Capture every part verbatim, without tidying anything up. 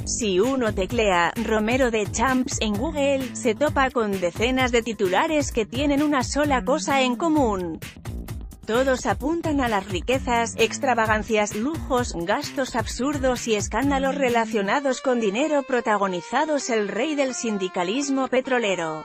Si uno teclea «Romero de Champs» en Google, se topa con decenas de titulares que tienen una sola cosa en común. Todos apuntan a las riquezas, extravagancias, lujos, gastos absurdos y escándalos relacionados con dinero protagonizados el rey del sindicalismo petrolero.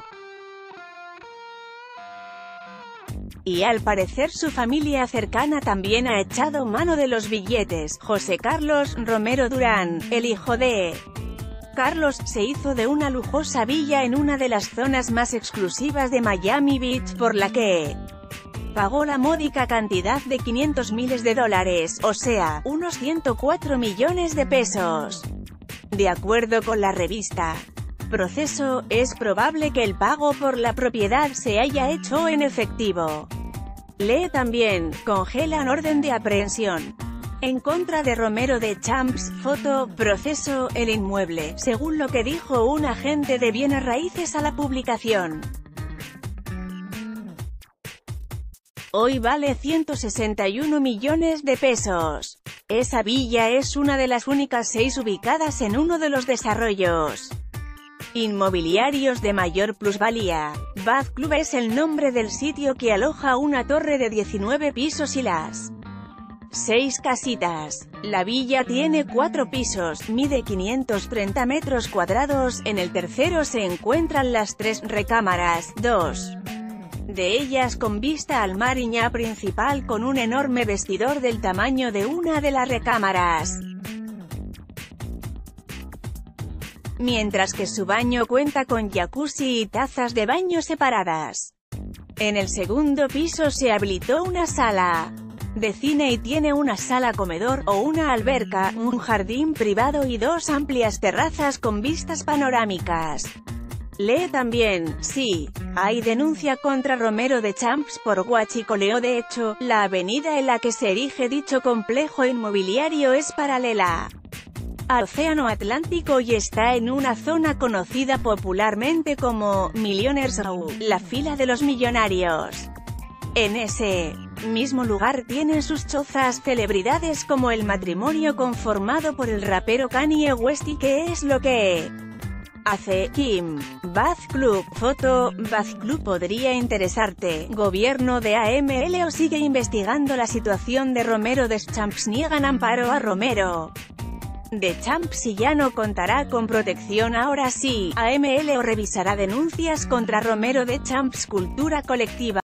Y al parecer su familia cercana también ha echado mano de los billetes. José Carlos Romero Durán, el hijo de Carlos, se hizo de una lujosa villa en una de las zonas más exclusivas de Miami Beach, por la que pagó la módica cantidad de quinientos miles de dólares, o sea, unos ciento cuatro millones de pesos. De acuerdo con la revista Proceso, es probable que el pago por la propiedad se haya hecho en efectivo. Lee también, congelan orden de aprehensión en contra de Romero de Champs, foto, Proceso, el inmueble, según lo que dijo un agente de bienes raíces a la publicación. Hoy vale ciento sesenta y uno millones de pesos. Esa villa es una de las únicas seis ubicadas en uno de los desarrollos inmobiliarios de mayor plusvalía. Bath Club es el nombre del sitio que aloja una torre de diecinueve pisos y las seis casitas. La villa tiene cuatro pisos, mide quinientos treinta metros cuadrados, en el tercero se encuentran las tres recámaras, dos de ellas con vista al mar Iñá principal con un enorme vestidor del tamaño de una de las recámaras, mientras que su baño cuenta con jacuzzi y tazas de baño separadas. En el segundo piso se habilitó una sala de cine y tiene una sala comedor, o una alberca, un jardín privado y dos amplias terrazas con vistas panorámicas. Lee también, sí, hay denuncia contra Romero de Champs por huachicoleo. De hecho, la avenida en la que se erige dicho complejo inmobiliario es paralela al Océano Atlántico y está en una zona conocida popularmente como Millionaires Row, la fila de los millonarios. En ese mismo lugar tienen sus chozas celebridades como el matrimonio conformado por el rapero Kanye West y que es lo que hace Kim. Bath Club, foto, Bath Club podría interesarte. Gobierno de A M L O sigue investigando la situación de Romero de Champs. Niegan amparo a Romero de Champs y ya no contará con protección. Ahora sí, A M L O revisará denuncias contra Romero de Champs. Cultura colectiva.